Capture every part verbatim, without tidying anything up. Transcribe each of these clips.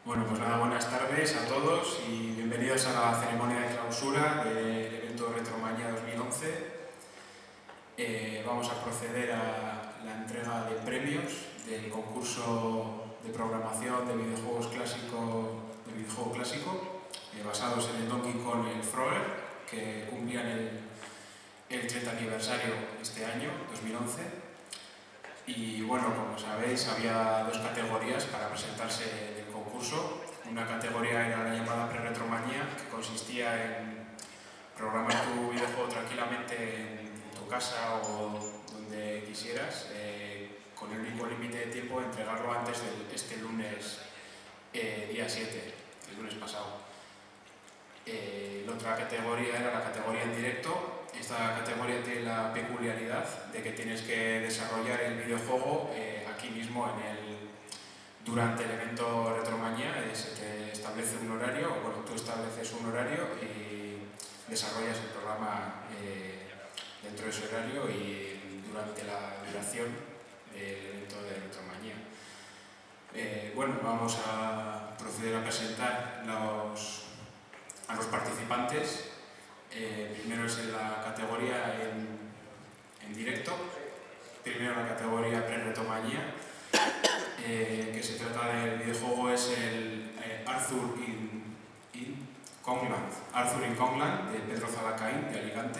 Bueno, pues nada, buenas tardes a todos y bienvenidos a la ceremonia de clausura del evento Retromanía dos mil once. Eh, vamos a proceder a la entrega de premios del concurso de programación de videojuegos clásicos, de videojuego clásico, eh, basados en el Donkey Kong y el Frogger, que cumplían el, el treinta aniversario este año, dos mil once. Y bueno, como sabéis, había dos categorías para presentarse en el concurso. Una categoría era la llamada Pre-Retromanía, que consistía en programar tu videojuego tranquilamente en tu casa o donde quisieras, eh, con el único límite de tiempo de entregarlo antes de este lunes, eh, día siete, el lunes pasado. Eh, la otra categoría era la categoría en directo. Esta categoría tiene la peculiaridad de que tienes que desarrollar el videojuego eh, aquí mismo en el, durante el evento Retromanía. Eh, se te establece un horario, o bueno, tú estableces un horario y desarrollas el programa eh, dentro de ese horario y durante la duración del evento de Retromanía. Eh, bueno, vamos a proceder a presentar los, a los participantes. Eh, primero es en la categoría en, en directo, primero la categoría Pre-Retromanía, eh, que se trata del videojuego, es el eh, Arthur in, in Kongland, Arthur in Kongland, de Pedro Zalacaín, de Alicante.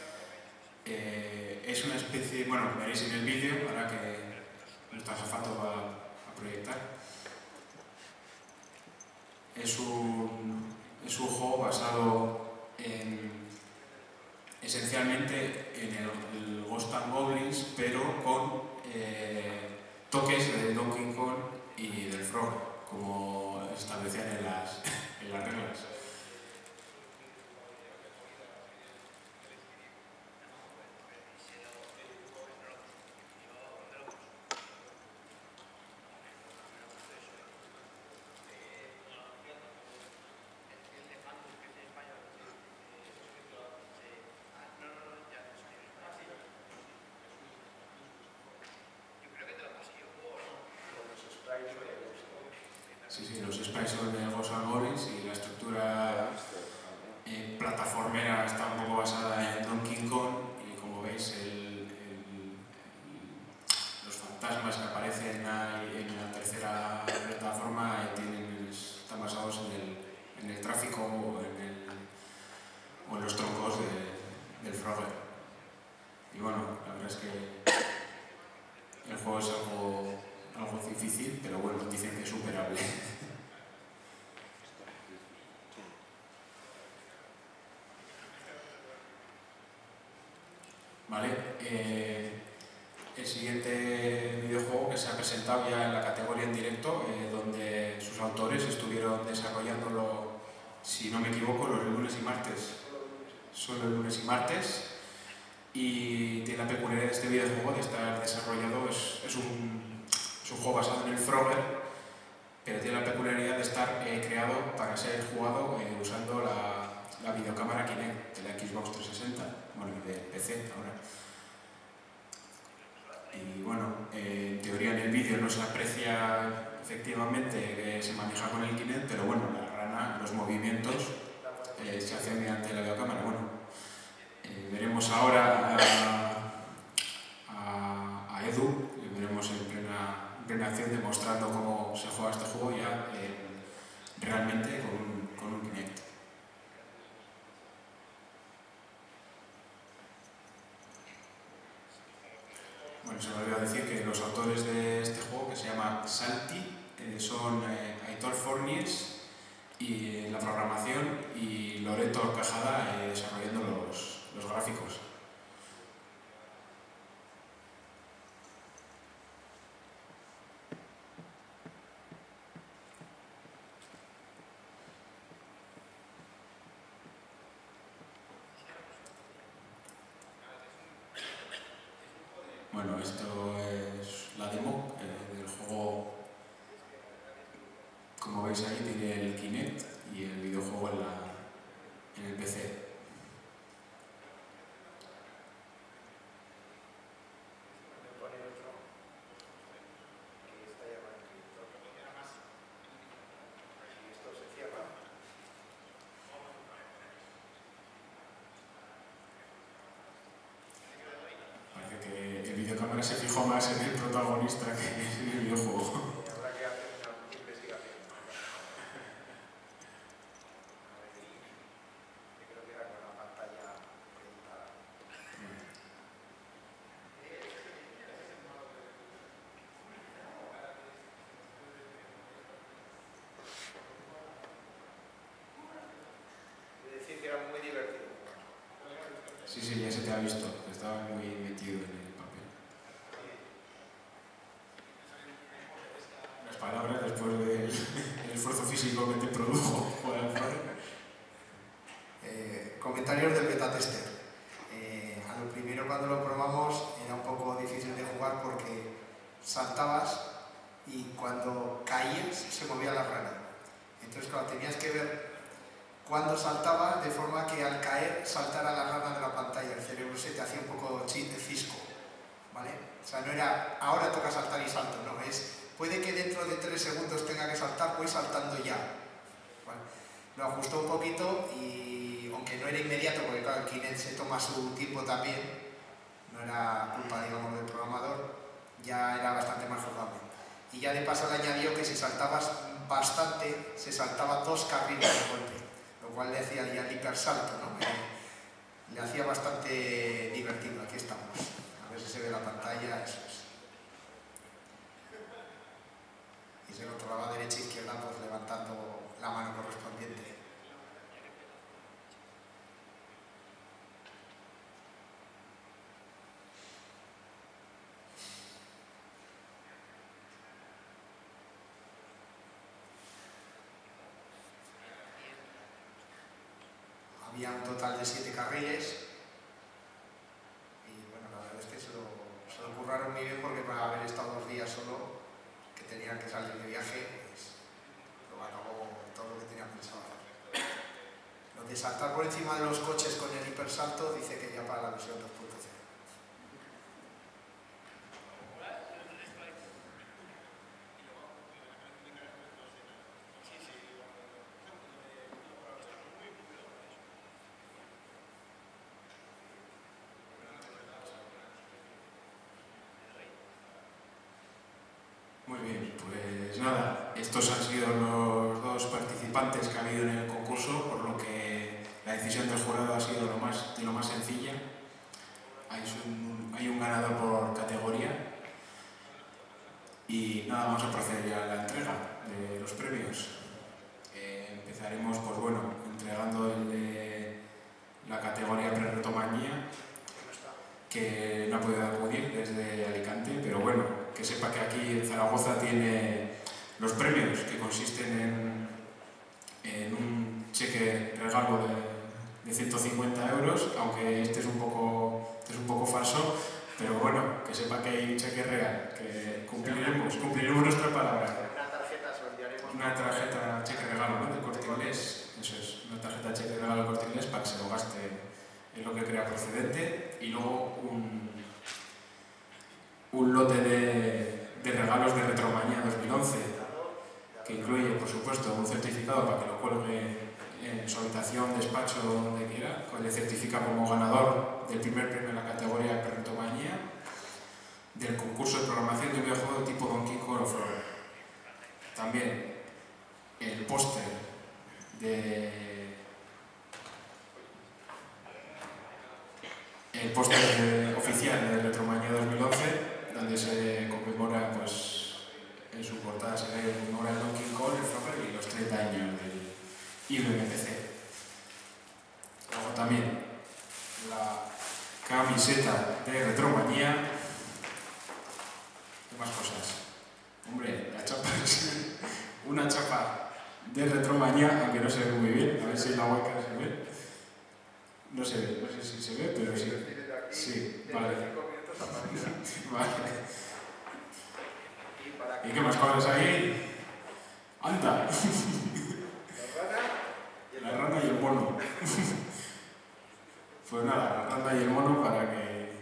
Eh, es una especie, bueno, veréis en el vídeo, ahora que nuestro azafato va a proyectar. Es un, es un juego basado en, esencialmente en el, el Ghost and Goblins, pero con eh, toques de Donkey Kong y del Frog, como establecían en las, en las reglas. Sí, sí, los sprites son de Ghost and Goblins y la estructura eh, plataformera está un poco basada en Donkey Kong y, como veis, el, el, el, los fantasmas que aparecen ahí en la tercera plataforma eh, tienen, están basados en el, en el tráfico o en, el, o en los troncos de, del Frogger. Y bueno, la verdad es que el juego es algo, algo difícil, pero bueno, dicen que es superable. Vale, eh, el siguiente videojuego que se ha presentado ya en la categoría en directo, eh, donde sus autores estuvieron desarrollándolo, si no me equivoco, los lunes y martes. Solo los lunes y martes. Y tiene la peculiaridad de este videojuego de estar desarrollado, es, es, un, es un juego basado en el Frogger, pero tiene la peculiaridad de estar eh, creado para ser jugado eh, usando la, la videocámara Kinect de la Xbox trescientos sesenta, bueno, de P C ahora. Y bueno, eh, en teoría en el vídeo no se aprecia efectivamente que se maneja con el Kinect, pero bueno, la rana, los movimientos eh, se hacen mediante la videocámara. Bueno, eh, veremos ahora a, a, a Edu, le veremos en plena, en plena acción demostrando cómo se juega este juego ya eh, realmente con un, con un Kinect. Bueno, se me olvidó decir que los autores de este juego, que se llama Salty, eh, son eh, Aitor Fornies y eh, la programación y Loreto Orcajada eh, desarrollando los, los gráficos. Bueno, esto es la demo eh, del juego. Como veis ahí tiene el Kinect y el videojuego en, la, en el P C. ahora se fijó más en el protagonista que en el videojuego. Habrá que hacer una investigación. Yo creo que era con la pantalla proyectada. Es decir, que era muy divertido. Sí, sí, ya se te ha visto, estaba muy metido en el papel. Las palabras después del esfuerzo físico que te produjo Juan Alfaro. Eh, comentarios del beta tester. Eh, a lo primero, cuando lo probamos era un poco difícil de jugar porque saltabas y cuando caías se movía la rana. Entonces, claro, tenías que ver cuando saltabas de forma que al caer saltara la rana de la pantalla. El cerebro se te hacía un poco cisco, ¿vale? O sea, no era ahora toca saltar y salto, no, es puede que dentro de tres segundos tenga que saltar, voy saltando ya. ¿Vale? Lo ajustó un poquito y aunque no era inmediato, porque claro, el Kinect se toma su tiempo también, no era culpa, digamos, del programador, ya era bastante más jugable. Y ya de paso le añadió que si saltabas bastante, se saltaba dos carriles de golpe, lo cual le hacía ya el hipersalto, ¿no? Le, le hacía bastante divertido. Aquí estamos. A ver si se ve la pantalla, eso es. Y se controlaba derecha e izquierda, pues levantando la mano correspondiente. Había un total de siete carriles y bueno, la verdad es que se lo, se lo curraron muy bien porque para haber estado dos días solo, que tenían que salir de viaje, pues lo acabó todo lo que tenían pensado hacer. Lo de saltar por encima de los coches con el hipersalto dice que ya para la versión dos punto cero. Muy bien, pues nada, estos han sido los dos participantes que ha habido en el concurso, por lo que la decisión del jurado ha sido lo más, de lo más sencilla. Hay un, hay un ganador por categoría y nada, vamos a proceder ya a la entrega de los premios. Eh, empezaremos, pues bueno, entregando el de la categoría pre-retomanía, que no ha podido acudir desde Alicante, pero bueno, que sepa que aquí en Zaragoza tiene los premios, que consisten en, en un cheque regalo de, de ciento cincuenta euros, aunque este es, un poco, este es un poco falso, pero bueno, que sepa que hay un cheque real, que cumpliremos, cumpliremos nuestra palabra. Una tarjeta se lo enviaremos. Una tarjeta cheque regalo, ¿no? De Corte Inglés, eso es, una tarjeta cheque regalo de Corte Inglés para que se lo gaste en lo que crea procedente, y luego un, un lote de, de regalos de Retromanía dos mil once, que incluye, por supuesto, un certificado para que lo cuelgue en su habitación, despacho, donde quiera, que le certifica como ganador del primer premio en la categoría Retromanía del concurso de programación de un videojuego tipo Donkey Kong Flower. También el póster de el póster oficial de Retromanía dos mil once, donde se conmemora, pues, en su portada se ve conmemora el Donkey Kong, el Frogger y los treinta años del I B M P C. Luego también la camiseta de Retromanía. ¿Qué más cosas? Hombre, la chapa es una chapa de Retromanía, aunque no se ve muy bien, a ver si en la hueca se ve. No se ve, no sé si se ve, pero sí. Sí, vale. Vale. ¿Y qué más cosas hay? ¡Anda! La rana y el mono. Pues nada, la rana y el mono para que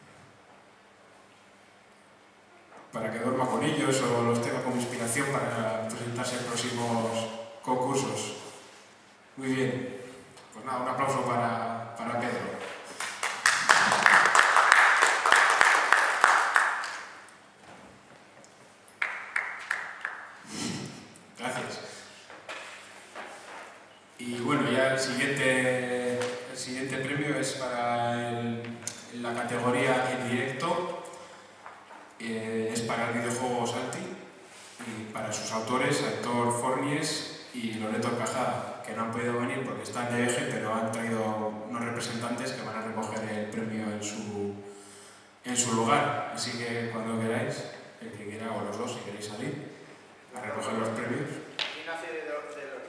para que duerma con ellos o los tenga como inspiración para presentarse en próximos concursos. Muy bien. Pues nada, un aplauso para, para Pedro. Makers para el, la categoría en directo. Eh, es para el videojuego Salty y para sus autores, Aitor Fornies y Loreto Cajada, que no han podido venir porque están de viaje, pero han traído unos representantes que van a recoger el premio en su, en su lugar. Así que cuando queráis, el que quiera o los dos, si queréis salir a recoger los premios. ¿Quién hace de Loreto?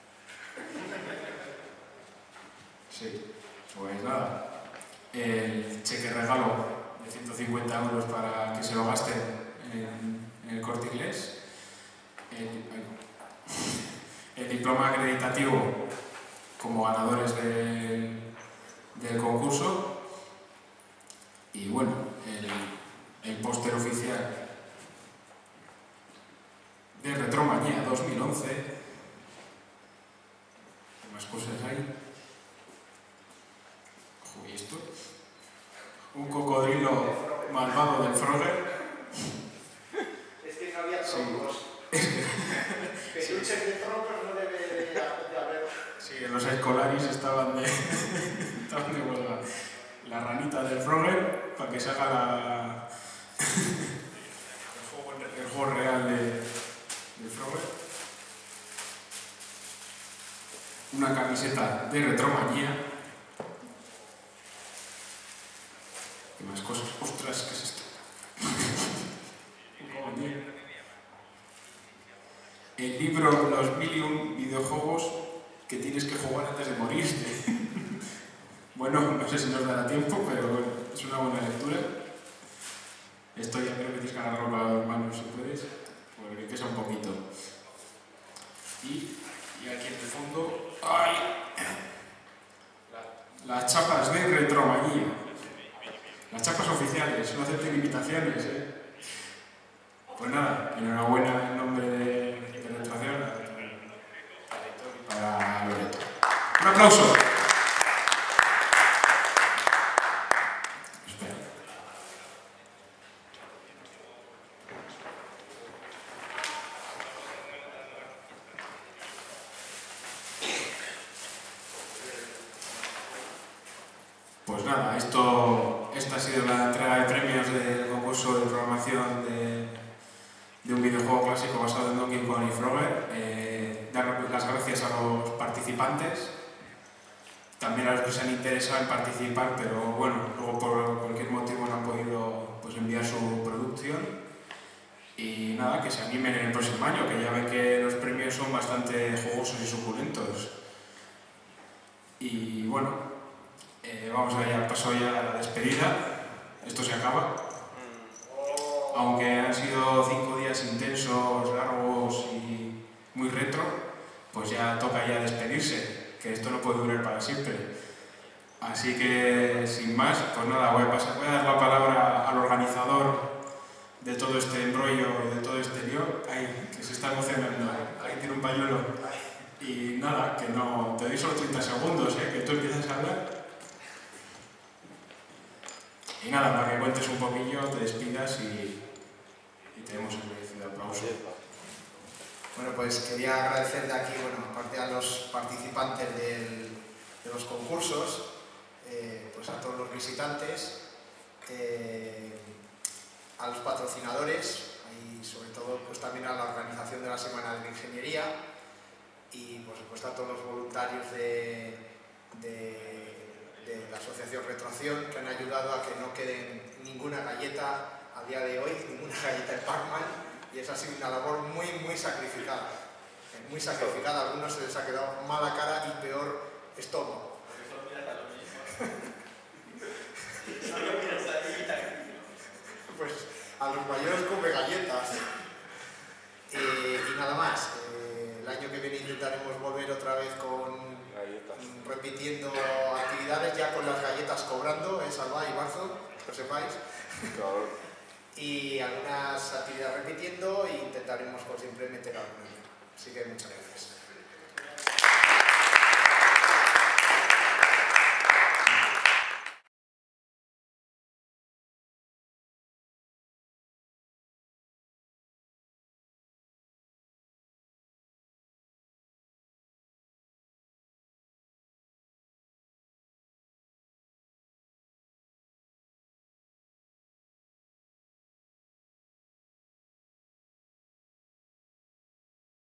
Sí, pues nada, el cheque regalo de ciento cincuenta euros para que se lo gasten en, en el Corte Inglés, el, el diploma acreditativo como ganadores del, del concurso y bueno, el, el póster oficial de Retromanía dos mil once. ¿Qué más cosas hay? ¿Y esto? Un cocodrilo malvado del Frogger. Es que no había troncos. Peluches de troncos no debe de, de haber. Sí, los escolaris estaban de, estaban de huelga. La ranita del Frogger, para que se haga la, el, juego, el juego real de, del Frogger. Una camiseta de Retromanía. ¿Qué más cosas? ¡Ostras! ¿Qué es esto? El libro Los mil y un videojuegos que tienes que jugar antes de morirte. Bueno, no sé si nos dará tiempo, pero bueno, es una buena lectura. Esto ya creo que tienes que agarrarlo para las manos si puedes, porque pesa un poquito. Y, y aquí en el fondo, ¡ay! La, las chapas de Retromanía. Las chapas oficiales, no acepten invitaciones, ¿eh? Pues nada, enhorabuena en nombre de, de Retroacción para Loreto. ¡Un aplauso! Espera. Pues nada, esto, esta ha sido la entrega de premios del concurso de programación de, de un videojuego clásico basado en Donkey Kong y Frogger. Eh, dar las gracias a los participantes, también a los que se han interesado en participar, pero bueno, luego por cualquier motivo no han podido pues, enviar su producción. Y nada, que se animen en el próximo año, que ya ven que los premios son bastante jugosos y suculentos. Y bueno, Eh, vamos a ir, paso ya a la despedida. Esto se acaba. Aunque han sido cinco días intensos, largos y muy retro, pues ya toca ya despedirse, que esto no puede durar para siempre. Así que, sin más, pues nada, voy a, pasar, voy a dar la palabra al organizador de todo este embrollo, de todo este lío. Ahí, que se está emocionando. Ahí tiene un pañuelo. Y nada, que no, te doy solo treinta segundos, ¿eh? Que tú empiezas a hablar. Y nada, para que cuentes un poquillo, te despidas y, y tenemos el merecido aplauso. Bueno, pues quería agradecer de aquí, bueno, aparte a los participantes del, de los concursos, eh, pues a todos los visitantes, eh, a los patrocinadores y sobre todo pues también a la organización de la Semana de la Ingeniería y por supuesto a todos los voluntarios de, de de la Asociación Retroacción, que han ayudado a que no quede ninguna galleta a día de hoy, ninguna galleta de Pac-Man, y esa ha sido una labor muy, muy sacrificada. Muy sacrificada, a algunos se les ha quedado mala cara y peor estómago. Pues a los mayores come galletas. Eh, y nada más, eh, el año que viene intentaremos volver otra vez con repitiendo actividades ya con las galletas cobrando, es Alba y Barzo, que lo sepáis. Claro. Y algunas actividades repitiendo e intentaremos por siempre meter alguna. Así que muchas gracias.